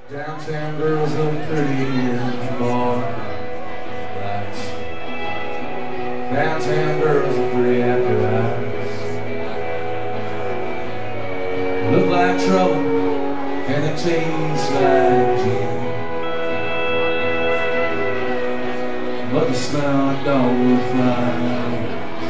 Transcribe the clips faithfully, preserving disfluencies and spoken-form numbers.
Downtown girls look pretty in the bar lights. Downtown girls look pretty after hours. Look like trouble and they taste like gin, but they smell like dogwood flowers.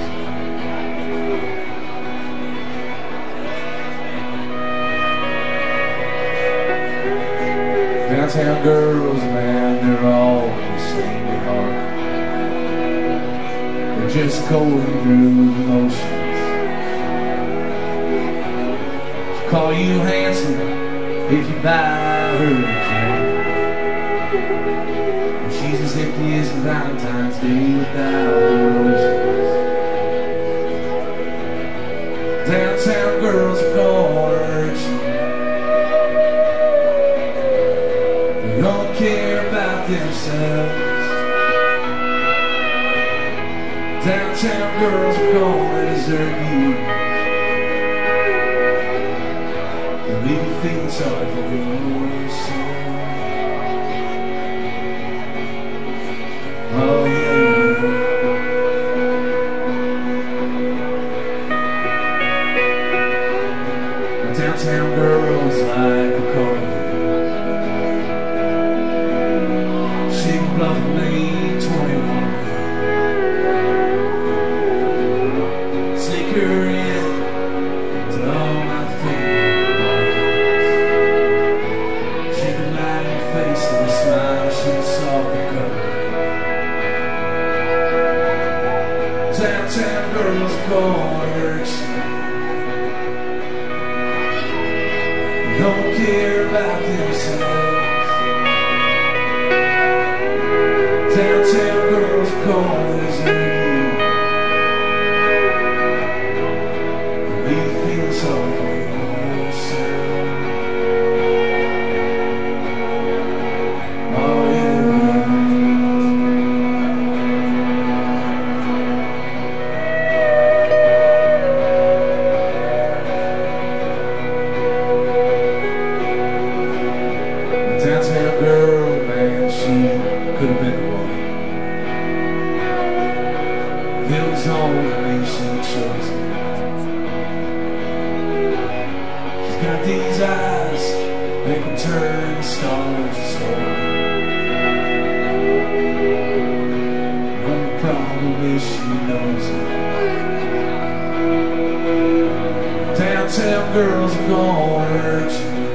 Downtown girls, man, they're all the same at heart. They're just going through the motions. She'll call you handsome if you buy her a drink. And she's as empty as Valentine's Day without the roses. Downtown girls are gonna hurt you. Don't care about themselves. Downtown girls are gonna desert you. They'll leave you feeling sorry for yourself. Oh yeah. Downtown girls like Aquarium. Love me twenty-one. Sneak her in to all my favorite bars. She can lie in your face with a smile. She'll solve the cover. Downtown girls gonna hurt you. Don't care about themselves. Downtown girls gonna desert you. Leave you feeling sorry for yourself. Oh yeah. The downtown girl, man, she could have been the one. It was only she chose it. She's got these eyes, make them turn stars to stone. But the problem is she knows it. Downtown girls are gonna hurt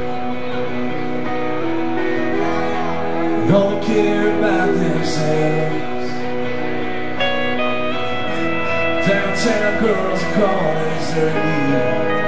you. Don't care about themselves. Downtown girls are gonna desert you.